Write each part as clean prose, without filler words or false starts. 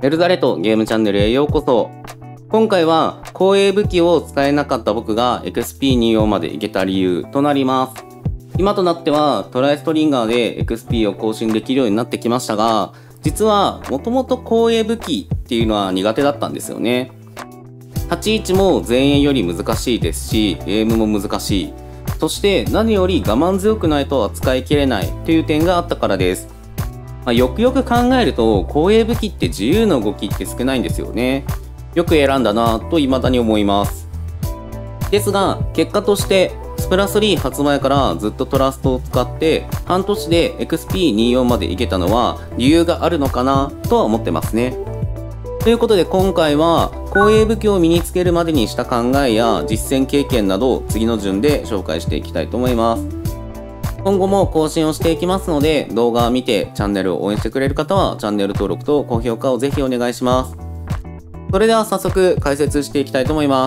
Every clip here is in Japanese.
エルザレトゲームチャンネルへようこそ。今回は光栄武器を使えなかった僕が XP24 までいけた理由となります。今となってはトライストリンガーで XP を更新できるようになってきましたが、実はもともと光栄武器っていうのは苦手だったんですよね。立ち位置も前衛より難しいですし、エイムも難しい。そして何より我慢強くないと扱いきれないという点があったからです。よくよく考えると光栄武器って自由な動きって少ないんですよね。よく選んだなぁと未だに思います。ですが結果としてスプラ3発売からずっとトラストを使って半年で XP24 までいけたのは理由があるのかなとは思ってますね。ということで今回は光栄武器を身につけるまでにした考えや実践経験などを次の順で紹介していきたいと思います。今後も更新をしていきますので、動画を見てチャンネルを応援してくれる方はチャンネル登録と高評価をぜひお願いします。それでは早速解説していきたいと思います。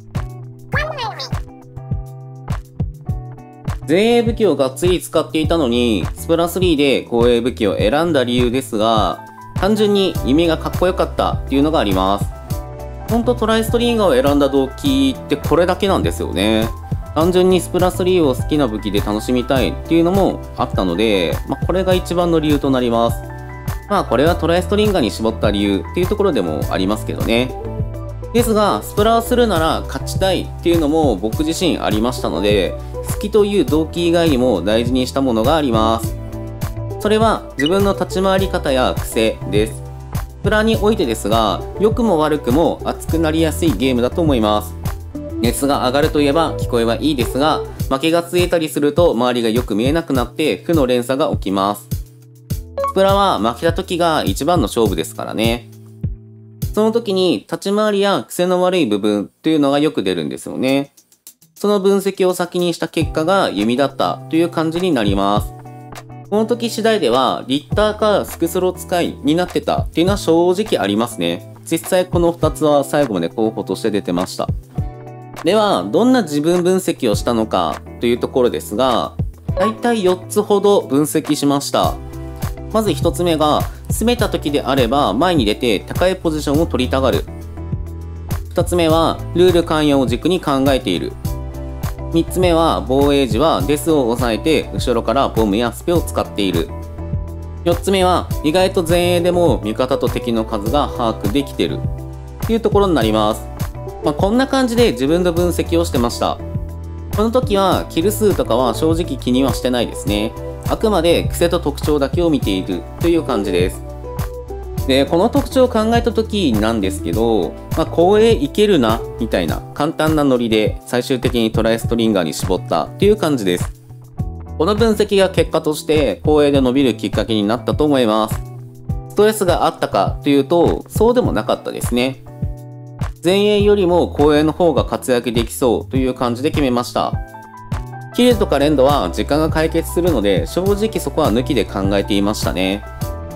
前衛武器をがっつり使っていたのに、スプラ3で光栄武器を選んだ理由ですが、単純に弓がかっこよかったっていうのがあります。ほんとトライストリンガーを選んだ動機ってこれだけなんですよね。単純にスプラ3を好きな武器で楽しみたいっていうのもあったので、これが一番の理由となります。これはトライストリンガーに絞った理由っていうところでもありますけどね。ですが、スプラをするなら勝ちたいっていうのも僕自身ありましたので、好きという動機以外にも大事にしたものがあります。それは自分の立ち回り方や癖です。スプラにおいてですが、良くも悪くも熱くなりやすいゲームだと思います。熱が上がるといえば聞こえはいいですが、負けがついたりすると周りがよく見えなくなって負の連鎖が起きます。スプラは負けた時が一番の勝負ですからね。その時に立ち回りや癖の悪い部分というのがよく出るんですよね。その分析を先にした結果が弓だったという感じになります。この時次第ではリッターかスクスロ使いになってたっていうのは正直ありますね。実際この2つは最後まで候補として出てました。ではどんな自分分析をしたのかというところですが、だいたい4つほど分析しました。まず1つ目が、攻めた時であれば前に出て高いポジションを取りたがる。2つ目はルール関与を軸に考えている。3つ目は防衛時はデスを抑えて後ろからボムやスペを使っている。4つ目は意外と前衛でも味方と敵の数が把握できてるっていうところになります。こんな感じで自分の分析をしてました。この時はキル数とかは正直気にはしてないですね。あくまで癖と特徴だけを見ているという感じです。で、この特徴を考えた時なんですけど、光栄いけるなみたいな簡単なノリで最終的にトライストリンガーに絞ったっていう感じです。この分析が結果として光栄で伸びるきっかけになったと思います。ストレスがあったかというとそうでもなかったですね。前衛よりも後衛の方が活躍できそうという感じで決めました。キルとか連動は時間が解決するので正直そこは抜きで考えていましたね。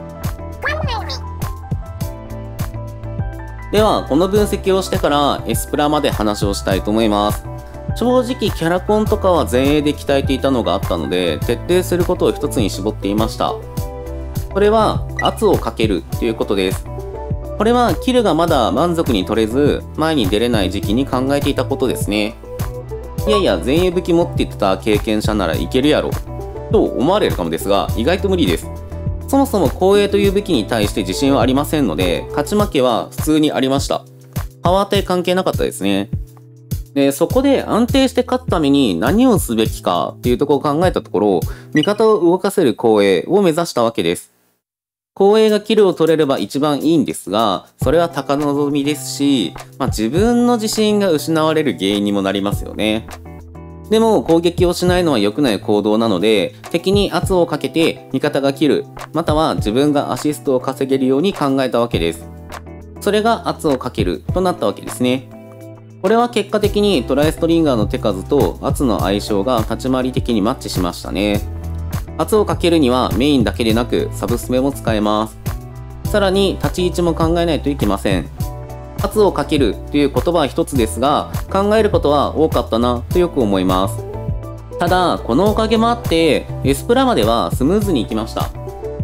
ではこの分析をしてからエスプラまで話をしたいと思います。正直キャラコンとかは前衛で鍛えていたのがあったので徹底することを一つに絞っていました。それは圧をかけるということです。これはキルがまだ満足に取れず前に出れない時期に考えていたことですね。いやいや前衛武器持っていた経験者ならいけるやろと思われるかもですが、意外と無理です。そもそも光栄という武器に対して自信はありませんので、勝ち負けは普通にありました。パワー帯関係なかったですね。で、そこで安定して勝つために何をすべきかっていうところを考えたところ、味方を動かせる光栄を目指したわけです。光栄がキルを取れれば一番いいんですが、それは高望みですし、自分の自信が失われる原因にもなりますよね。でも攻撃をしないのは良くない行動なので、敵に圧をかけて味方がキル、または自分がアシストを稼げるように考えたわけです。それが圧をかけるとなったわけですね。これは結果的にトライストリンガーの手数と圧の相性が立ち回り的にマッチしましたね。圧をかけるにはメインだけでなくサブスメも使えます。さらに立ち位置も考えないといけません。圧をかけるという言葉は一つですが、考えることは多かったなとよく思います。ただ、このおかげもあって、エスプラまではスムーズにいきました。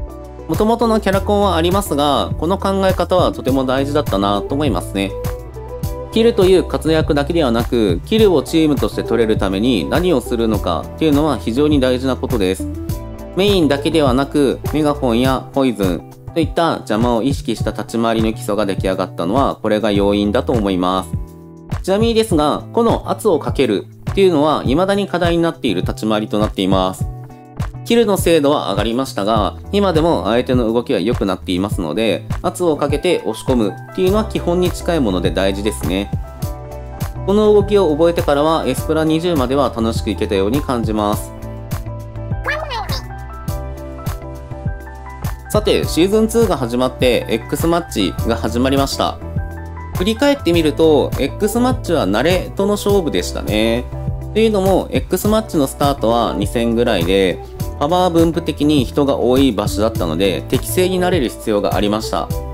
元々のキャラコンはありますが、この考え方はとても大事だったなと思いますね。キルという活躍だけではなく、キルをチームとして取れるために何をするのかっていうのは非常に大事なことです。メインだけではなく、メガホンやポイズンといった邪魔を意識した立ち回りの基礎が出来上がったのは、これが要因だと思います。ちなみにですが、この圧をかけるっていうのは未だに課題になっている立ち回りとなっています。キルの精度は上がりましたが、今でも相手の動きは良くなっていますので、圧をかけて押し込むっていうのは基本に近いもので大事ですね。この動きを覚えてからはエスプラ20までは楽しくいけたように感じます。さて、シーズン2が始まって X マッチが始まりました。振り返ってみると、X マッチは慣れとの勝負でしたね。というのも、X マッチのスタートは2000ぐらいで、パワー分布的に人が多い場所だったので、適正になれる必要がありました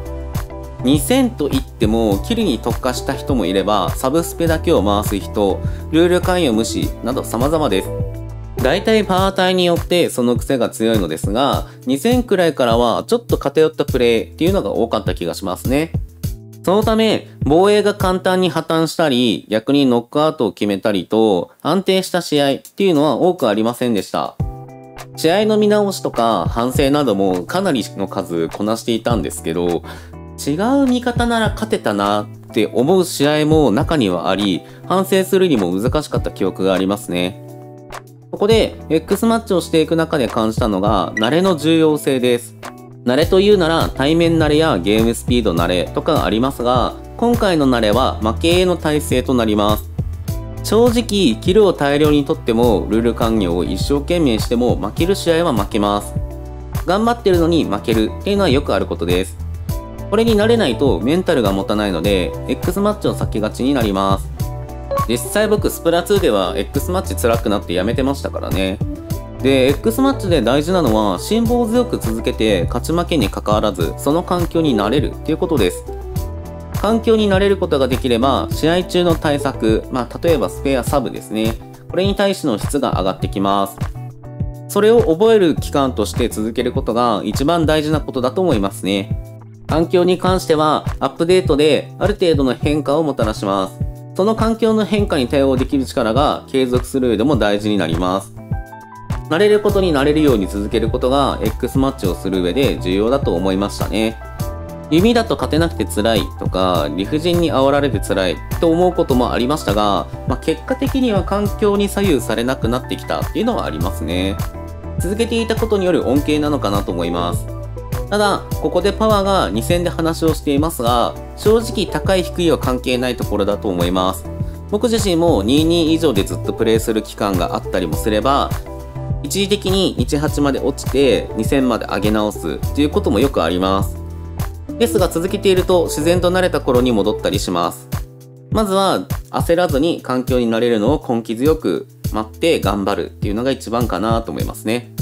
。2000といっても、キルに特化した人もいれば、サブスペだけを回す人、ルール関与無視など様々です。大体パワー帯によってその癖が強いのですが、2000くらいからはちょっと偏ったプレイっていうのが多かった気がしますね。そのため、防衛が簡単に破綻したり、逆にノックアウトを決めたりと、安定した試合っていうのは多くありませんでした。試合の見直しとか反省などもかなりの数こなしていたんですけど、違う見方なら勝てたなって思う試合も中にはあり、反省するにも難しかった記憶がありますね。ここで X マッチをしていく中で感じたのが、慣れの重要性です。慣れというなら対面慣れやゲームスピード慣れとかがありますが、今回の慣れは負けへの耐性となります。正直、キルを大量に取っても、ルール関与を一生懸命しても負ける試合は負けます。頑張ってるのに負けるっていうのはよくあることです。これに慣れないとメンタルが持たないので、X マッチを避けがちになります。実際僕スプラ2では X マッチ辛くなってやめてましたからね。で、X マッチで大事なのは辛抱強く続けて勝ち負けに関わらずその環境に慣れるっていうことです。環境に慣れることができれば試合中の対策、例えばスペアサブですね。これに対しての質が上がってきます。それを覚える期間として続けることが一番大事なことだと思いますね。環境に関してはアップデートである程度の変化をもたらします。その環境の変化に対応できる力が継続する上でも大事になります。慣れることに慣れるように続けることが X マッチをする上で重要だと思いましたね。弓だと勝てなくて辛いとか、理不尽に煽られて辛いと思うこともありましたが、結果的には環境に左右されなくなってきたっていうのはありますね。続けていたことによる恩恵なのかなと思います。ただ、ここでパワーが2000で話をしていますが、正直高い低いは関係ないところだと思います。僕自身も22以上でずっとプレイする期間があったりもすれば、一時的に18まで落ちて2000まで上げ直すということもよくあります。ですが続けていると自然と慣れた頃に戻ったりします。まずは焦らずに環境に慣れるのを根気強く待って頑張るっていうのが一番かなと思いますね。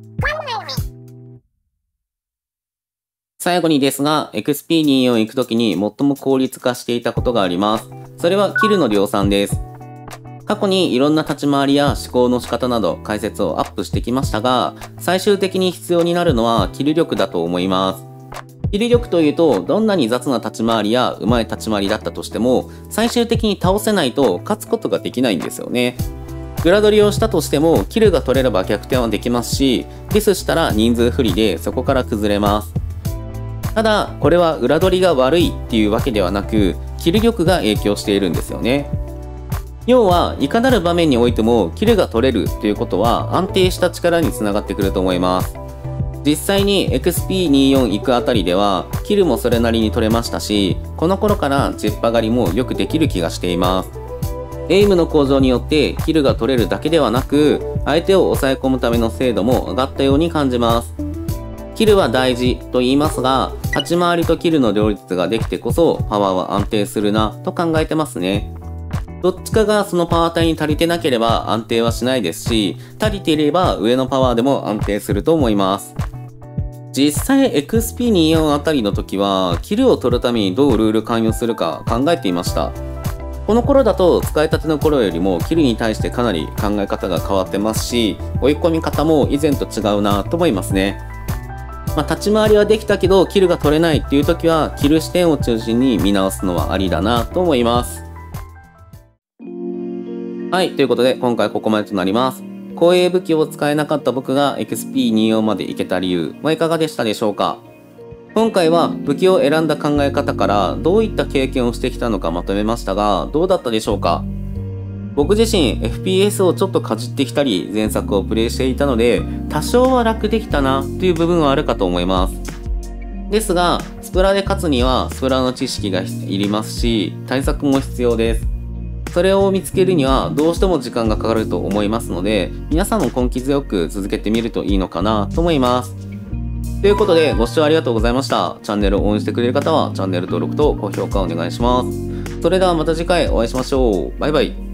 最後にですが、XP24 行くときに最も効率化していたことがあります。それはキルの量産です。過去にいろんな立ち回りや思考の仕方など解説をアップしてきましたが、最終的に必要になるのはキル力だと思います。キル力というと、どんなに雑な立ち回りや上手い立ち回りだったとしても、最終的に倒せないと勝つことができないんですよね。グラドリをしたとしても、キルが取れれば逆転はできますし、ディスしたら人数不利でそこから崩れます。ただ、これは裏取りが悪いっていうわけではなく、キル力が影響しているんですよね。要は、いかなる場面においても、キルが取れるということは安定した力につながってくると思います。実際に XP24 行くあたりでは、キルもそれなりに取れましたし、この頃からジェッパ狩りもよくできる気がしています。エイムの向上によってキルが取れるだけではなく、相手を抑え込むための精度も上がったように感じます。キルは大事と言いますが、立ち回りとキルの両立ができてこそパワーは安定するなと考えてますね。どっちかがそのパワー帯に足りてなければ安定はしないですし、足りていれば上のパワーでも安定すると思います。実際 XP24 あたりの時は、キルを取るためにどうルール関与するか考えていました。この頃だと使いたての頃よりもキルに対してかなり考え方が変わってますし、追い込み方も以前と違うなと思いますね。 立ち回りはできたけど、キルが取れないっていう時は、キル視点を中心に見直すのはありだなと思います。はい、ということで、今回ここまでとなります。光栄武器を使えなかった僕が XP24 までいけた理由はいかがでしたでしょうか。今回は武器を選んだ考え方からどういった経験をしてきたのかまとめましたが、どうだったでしょうか。僕自身 FPS をちょっとかじってきたり前作をプレイしていたので、多少は楽できたなという部分はあるかと思います。ですが、スプラで勝つにはスプラの知識がいりますし、対策も必要です。それを見つけるにはどうしても時間がかかると思いますので、皆さんも根気強く続けてみるといいのかなと思います。ということで、ご視聴ありがとうございました。チャンネルを応援してくれる方はチャンネル登録と高評価お願いします。それではまた次回お会いしましょう。バイバイ。